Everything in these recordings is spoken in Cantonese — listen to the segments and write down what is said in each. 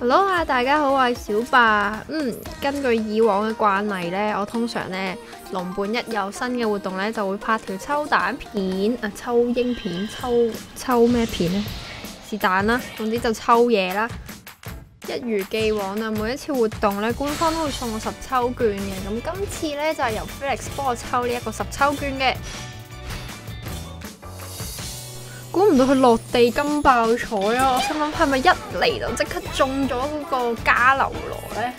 Hello 啊，大家好，我係小白。根據以往嘅慣例呢，我通常呢，龍半一有新嘅活動呢，就會拍條抽蛋片啊、抽英片、抽咩片呢？是但啦，總之就抽嘢啦。一如既往啊，每一次活動呢，官方都會送我10抽券嘅。咁今次呢，就係由 Felix 幫我抽呢一個10抽券嘅。估唔到佢落地金爆彩啊！我心諗係咪一嚟就即刻中咗嗰個加流羅呢？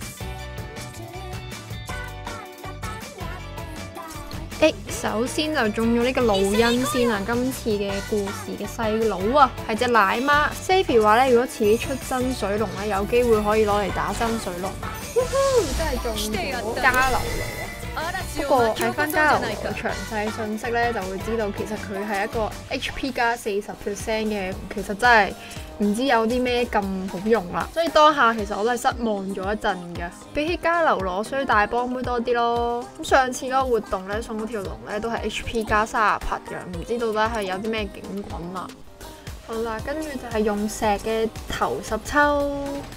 首先就中咗呢個路恩先啦。今次嘅故事嘅細佬啊，係隻奶媽。Savvy 話咧，如果遲啲出真水龍咧，有機會可以攞嚟打真水龍。真係中咗加流羅啊！不過睇翻加流羅嘅詳細信息咧，就會知道其實佢係一個 HP 加40% 嘅，其實真係唔知有啲咩咁好用啦。所以當下其實我都係失望咗一陣嘅。比起加流羅，需要大幫妹多啲咯。咁上次嗰個活動咧，送嗰條龍咧都係 HP 加30%嘅，唔知到底係有啲咩警棍啦。好啦，跟住就係用石嘅頭10抽。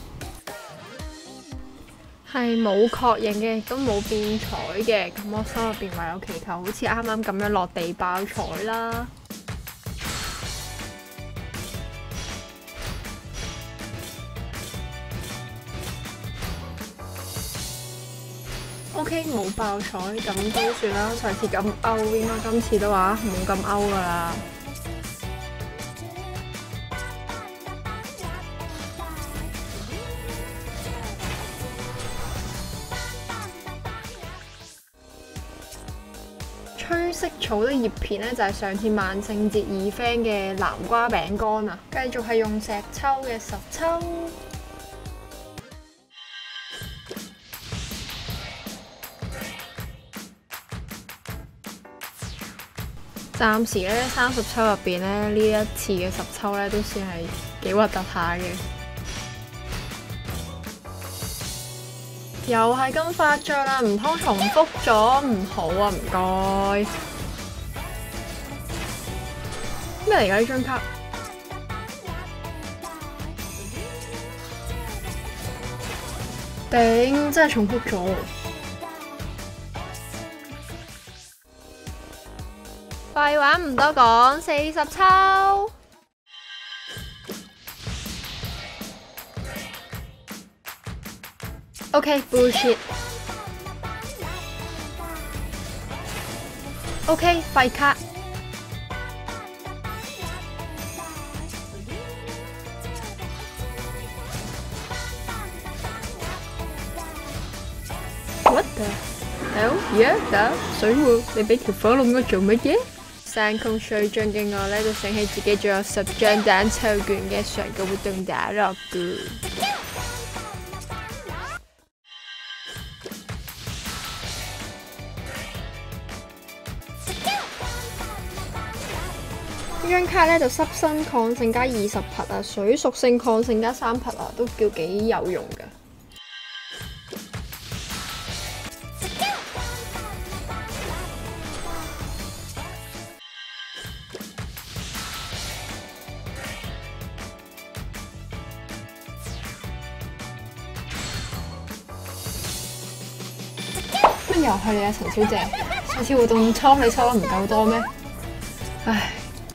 係冇確認嘅，亦都冇變彩嘅。咁我心入邊唯有祈求，好似啱啱咁樣落地爆彩啦。OK， 冇爆彩，咁都算啦。上次咁勾，應該今次都話冇咁勾㗎啦。吹色草的葉片咧，就係上次萬聖節2fan嘅南瓜餅乾啊！繼續係用石抽嘅10抽。暫時咧30抽入邊咧，呢一次嘅10抽咧都算係幾核突下嘅。又係咁發脹啦，唔通重複咗？唔好啊，唔該。咩嚟㗎呢張卡？頂，真係重複咗。廢話唔多講，40抽。OK， bullshit。OK， 廢卡。What the hell？ Yeah， 打水喎！你俾條火龍我做乜嘢？山窮水盡嘅我咧，就醒起自己仲有10張單抽券嘅上個活動打落嘅。呢張卡咧就濕身抗性加20%啊，水屬性抗性加3%啊，都叫幾有用㗎。乜又係你啊，陳小姐？上次活動抽你抽得唔夠多咩？唉。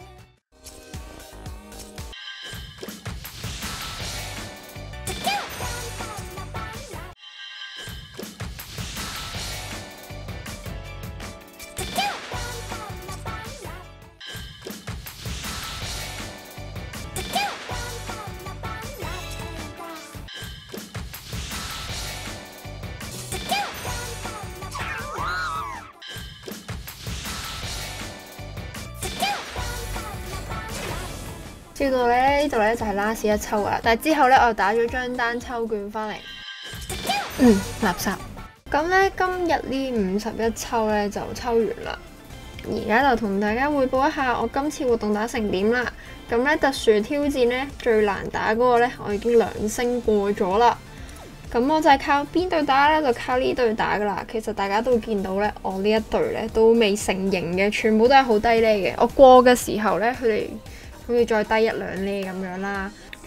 照到咧呢度咧就係 last 一抽啊，但係之後咧我又打咗張單抽券翻嚟，垃圾。咁咧今日呢51抽咧就抽完啦，而家就同大家匯報一下我今次活動打成點啦。咁咧特殊挑戰咧最難打嗰個咧，我已經2星過咗啦。咁我就係靠邊隊打咧，就靠呢隊打噶啦。其實大家都會見到咧，我呢一隊咧都未成型嘅，全部都係好低呢嘅。我過嘅時候咧，佢哋再低1-2呢咁樣啦。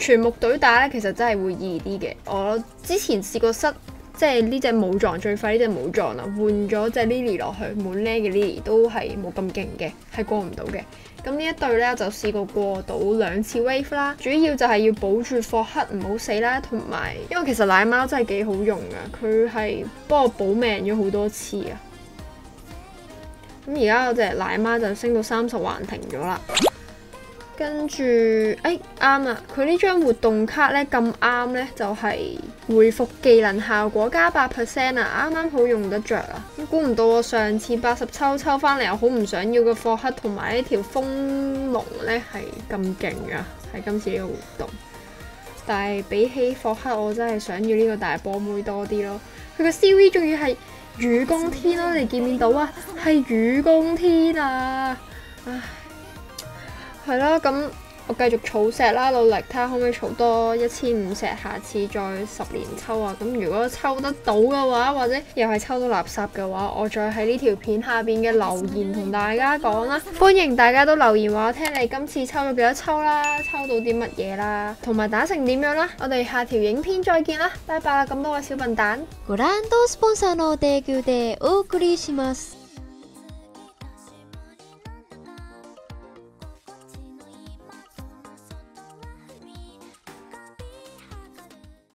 全木隊打咧，其實真係會易啲嘅。我之前試過即係呢隻武藏最快呢隻武藏啦，換咗隻 Lily 落去，滿 level 嘅 Lily 都係冇咁勁嘅，係過唔到嘅。咁呢一隊咧就試過到2次 wave 啦，主要就係要保住霍克唔好死啦，同埋因為其實奶貓真係幾好用噶，佢係幫我保命咗好多次啊。咁而家我隻奶媽就升到30環停咗啦。跟住，啱啦！佢呢張活動卡咧咁啱咧，就係回復技能效果加8% 啊，啱啱好用得着啊！咁估唔到我上次80抽翻嚟，我好唔想要嘅霍克同埋呢條風龍咧係咁勁啊！喺今次呢個活動，但係比起霍克，我真係想要呢個大波妹多啲咯。佢個 CV 仲要係雨宮天咯，你見唔見到啊？係雨宮天啊！唉。係啦，咁我繼續儲石啦，努力睇下可唔可以儲多1500石，下次再10連抽啊！咁如果抽得到嘅話，或者又係抽到垃圾嘅話，我再喺呢條片下邊嘅留言同大家講啦。歡迎大家都留言話我聽你今次抽咗幾多抽啦，抽到啲乜嘢啦，同埋打成點樣啦。我哋下條影片再見啦，拜拜啦！咁多位小笨蛋。 ご覧とスポンサーの提供でお送りします。